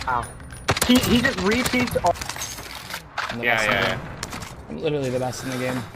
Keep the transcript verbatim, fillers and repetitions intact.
Wow. He, he just repeats all. I'm the Yeah, best in yeah, the yeah. game. I'm literally the best in the game.